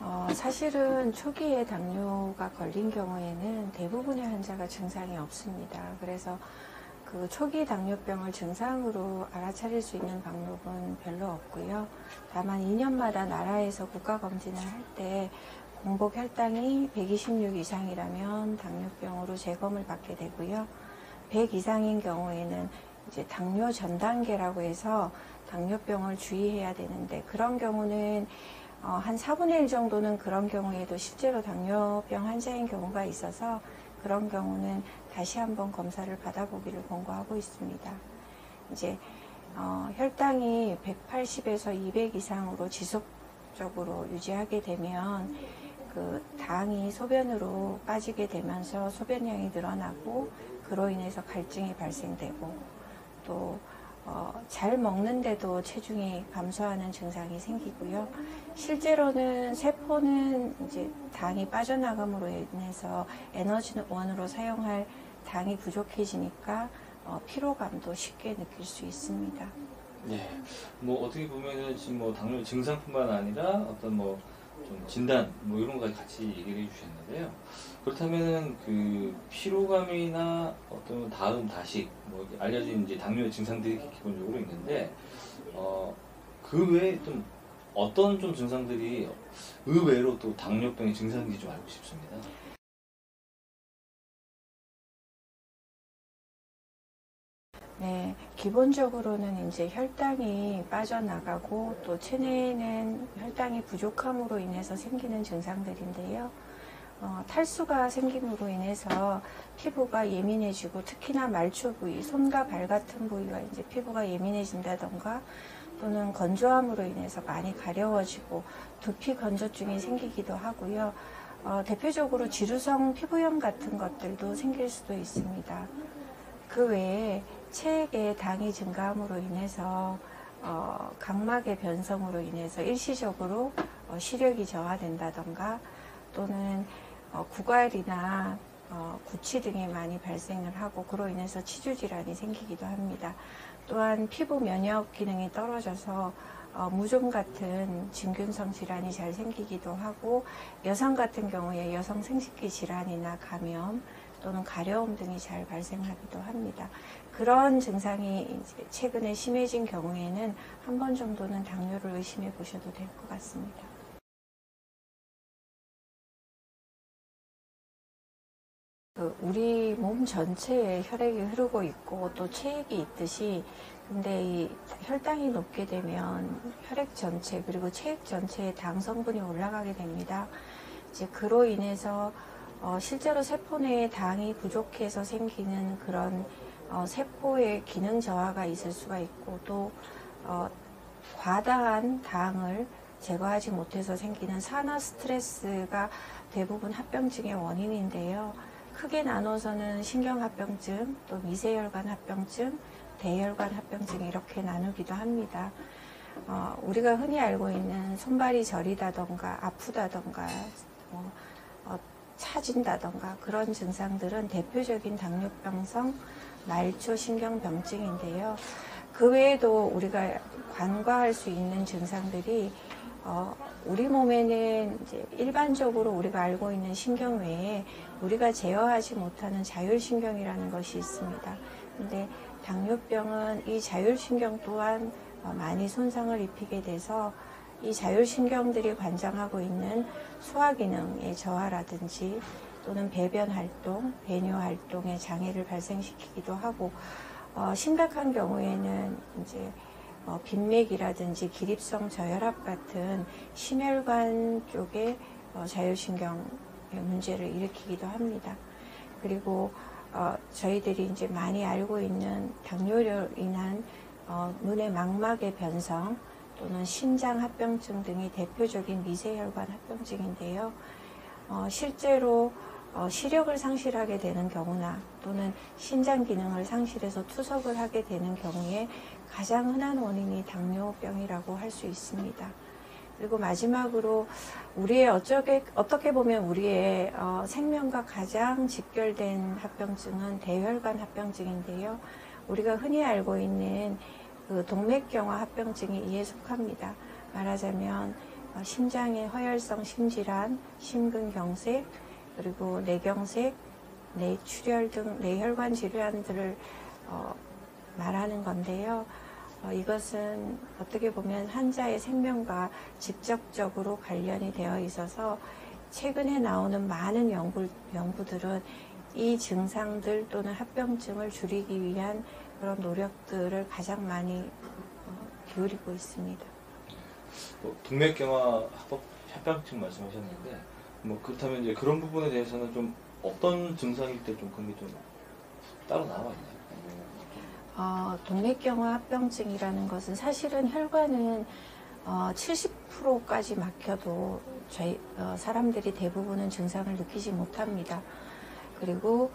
사실은 초기에 당뇨가 걸린 경우에는 대부분의 환자가 증상이 없습니다. 그래서 그 초기 당뇨병을 증상으로 알아차릴 수 있는 방법은 별로 없고요. 다만 2년마다 나라에서 국가검진을 할 때 공복 혈당이 126 이상이라면 당뇨병으로 재검을 받게 되고요. 100 이상인 경우에는 이제 당뇨 전 단계라고 해서 당뇨병을 주의해야 되는데, 그런 경우는 한 4분의 1 정도는 그런 경우에도 실제로 당뇨병 환자인 경우가 있어서, 그런 경우는 다시 한번 검사를 받아보기를 권고하고 있습니다. 이제 혈당이 180에서 200 이상으로 지속적으로 유지하게 되면 그 당이 소변으로 빠지게 되면서 소변량이 늘어나고, 그로 인해서 갈증이 발생되고, 또 잘 먹는데도 체중이 감소하는 증상이 생기고요. 실제로는 세포는 이제 당이 빠져나감으로 인해서 에너지원으로 사용할 당이 부족해지니까 피로감도 쉽게 느낄 수 있습니다. 네, 뭐 어떻게 보면은 지금 뭐 당뇨 증상뿐만 아니라 어떤 뭐 좀 진단 뭐 이런 것까지 같이 얘기를 해주셨는데요. 그렇다면은 그 피로감이나 어떤 다음 다식 뭐 알려진 이제 당뇨 증상들이 기본적으로 있는데 그 외에 좀 어떤 좀 증상들이 의외로 또 당뇨병의 증상인지 좀 알고 싶습니다. 네, 기본적으로는 이제 혈당이 빠져나가고, 또 체내에는 혈당이 부족함으로 인해서 생기는 증상들인데요. 탈수가 생김으로 인해서 피부가 예민해지고, 특히나 말초 부위, 손과 발 같은 부위가 이제 피부가 예민해진다던가, 또는 건조함으로 인해서 많이 가려워지고 두피 건조증이 생기기도 하고요. 대표적으로 지루성 피부염 같은 것들도 생길 수도 있습니다. 그 외에 체액의 당이 증가함으로 인해서 각막의 변성으로 인해서 일시적으로 시력이 저하된다던가, 또는 구갈이나 구취 등이 많이 발생을 하고, 그로 인해서 치주질환이 생기기도 합니다. 또한 피부 면역 기능이 떨어져서 무좀 같은 진균성 질환이 잘 생기기도 하고, 여성 같은 경우에 여성 생식기 질환이나 감염 또는 가려움 등이 잘 발생하기도 합니다. 그런 증상이 이제 최근에 심해진 경우에는 한 번 정도는 당뇨를 의심해 보셔도 될 것 같습니다. 우리 몸 전체에 혈액이 흐르고 있고 또 체액이 있듯이, 근데 이 혈당이 높게 되면 혈액 전체 그리고 체액 전체에 당 성분이 올라가게 됩니다. 이제 그로 인해서 실제로 세포 내에 당이 부족해서 생기는 그런 세포의 기능 저하가 있을 수가 있고, 또 과다한 당을 제거하지 못해서 생기는 산화 스트레스가 대부분 합병증의 원인인데요. 크게 나눠서는 신경합병증, 또 미세혈관 합병증, 대혈관 합병증 이렇게 나누기도 합니다. 우리가 흔히 알고 있는 손발이 저리다던가 아프다던가 차진다던가 그런 증상들은 대표적인 당뇨병성 말초 신경병증인데요. 그 외에도 우리가 간과할 수 있는 증상들이 우리 몸에는 이제 일반적으로 우리가 알고 있는 신경 외에 우리가 제어하지 못하는 자율신경이라는 것이 있습니다. 근데 당뇨병은 이 자율신경 또한 많이 손상을 입히게 돼서 이 자율신경들이 관장하고 있는 소화기능의 저하라든지, 또는 배변활동, 배뇨활동에 장애를 발생시키기도 하고, 심각한 경우에는 이제 빈맥이라든지 기립성 저혈압 같은 심혈관 쪽의 자율신경의 문제를 일으키기도 합니다. 그리고 저희들이 이제 많이 알고 있는 당뇨로 인한 눈의 망막의 변성 또는 심장 합병증 등이 대표적인 미세혈관 합병증인데요. 실제로 시력을 상실하게 되는 경우나, 또는 신장 기능을 상실해서 투석을 하게 되는 경우에 가장 흔한 원인이 당뇨병이라고 할 수 있습니다. 그리고 마지막으로 우리의 어떻게 보면 우리의 생명과 가장 직결된 합병증은 대혈관 합병증인데요. 우리가 흔히 알고 있는 그 동맥경화 합병증이 이에 속합니다. 말하자면 심장의 허혈성 심질환, 심근경색, 그리고 뇌경색, 뇌출혈 등 뇌혈관 질환들을 말하는 건데요. 이것은 어떻게 보면 환자의 생명과 직접적으로 관련이 되어 있어서 최근에 나오는 많은 연구들은 이 증상들 또는 합병증을 줄이기 위한 그런 노력들을 가장 많이 기울이고 있습니다. 동맥경화 합병증 말씀하셨는데 그렇다면 이제 그런 부분에 대해서는 좀 어떤 증상일 때 좀 그런 게 좀 따로 나와 있나요? 동맥경화 합병증이라는 것은 사실은 혈관은 70%까지 막혀도 저희 사람들이 대부분은 증상을 느끼지 못합니다. 그리고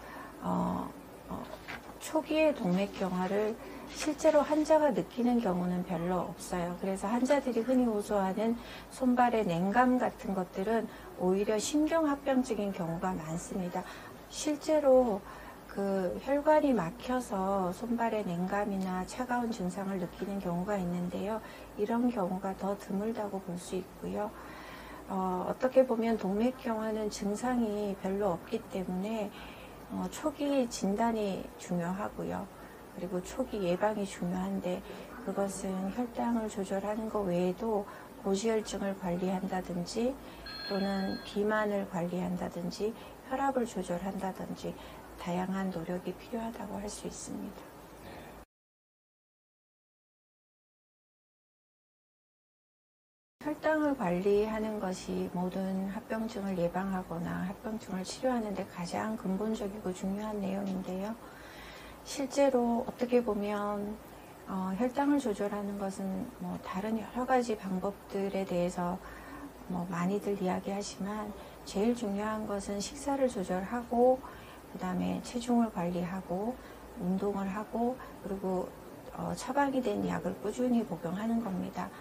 초기의 동맥경화를 실제로 환자가 느끼는 경우는 별로 없어요. 그래서 환자들이 흔히 호소하는 손발의 냉감 같은 것들은 오히려 신경합병증인 경우가 많습니다. 실제로 그 혈관이 막혀서 손발의 냉감이나 차가운 증상을 느끼는 경우가 있는데요. 이런 경우가 더 드물다고 볼 수 있고요. 어떻게 보면 동맥경화는 증상이 별로 없기 때문에 초기 진단이 중요하고요. 그리고 초기 예방이 중요한데 그것은 혈당을 조절하는 것 외에도 고지혈증을 관리한다든지 또는 비만을 관리한다든지 혈압을 조절한다든지 다양한 노력이 필요하다고 할 수 있습니다. 혈당을 관리하는 것이 모든 합병증을 예방하거나 합병증을 치료하는 데 가장 근본적이고 중요한 내용인데요. 실제로 어떻게 보면 혈당을 조절하는 것은 다른 여러 가지 방법들에 대해서 많이들 이야기하지만 제일 중요한 것은 식사를 조절하고 그 다음에 체중을 관리하고 운동을 하고 그리고 처방이 된 약을 꾸준히 복용하는 겁니다.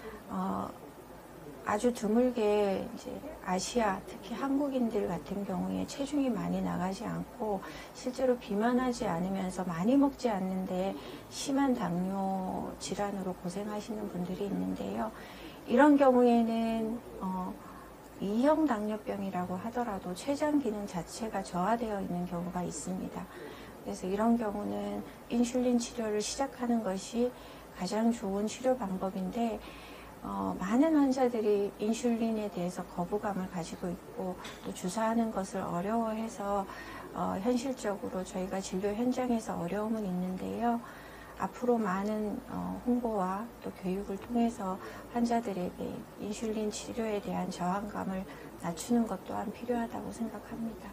아주 드물게 이제 아시아, 특히 한국인들 같은 경우에 체중이 많이 나가지 않고 실제로 비만하지 않으면서 많이 먹지 않는데 심한 당뇨 질환으로 고생하시는 분들이 있는데요. 이런 경우에는 2형 당뇨병이라고 하더라도 췌장 기능 자체가 저하되어 있는 경우가 있습니다. 그래서 이런 경우는 인슐린 치료를 시작하는 것이 가장 좋은 치료 방법인데 많은 환자들이 인슐린에 대해서 거부감을 가지고 있고 또 주사하는 것을 어려워해서 현실적으로 저희가 진료 현장에서 어려움은 있는데요. 앞으로 많은 홍보와 또 교육을 통해서 환자들에게 인슐린 치료에 대한 저항감을 낮추는 것 또한 필요하다고 생각합니다.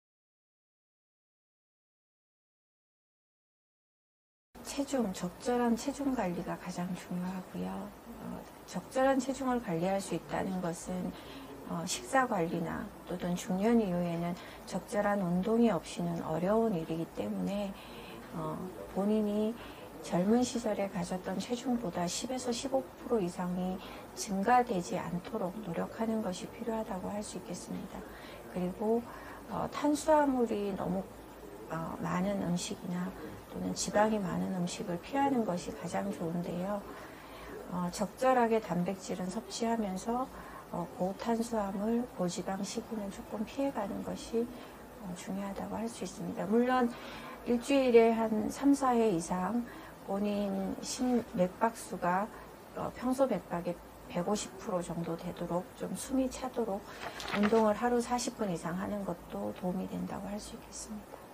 적절한 체중 관리가 가장 중요하고요. 적절한 체중을 관리할 수 있다는 것은 식사 관리나 또는 중년 이후에는 적절한 운동이 없이는 어려운 일이기 때문에 본인이 젊은 시절에 가졌던 체중보다 10에서 15% 이상이 증가되지 않도록 노력하는 것이 필요하다고 할 수 있겠습니다. 그리고 탄수화물이 너무 많은 음식이나 또는 지방이 많은 음식을 피하는 것이 가장 좋은데요. 적절하게 단백질은 섭취하면서 고탄수화물, 고지방 식이는 조금 피해가는 것이 중요하다고 할 수 있습니다. 물론 일주일에 한 3, 4회 이상 본인 맥박수가 평소 맥박의 150% 정도 되도록 좀 숨이 차도록 운동을 하루 40분 이상 하는 것도 도움이 된다고 할 수 있겠습니다.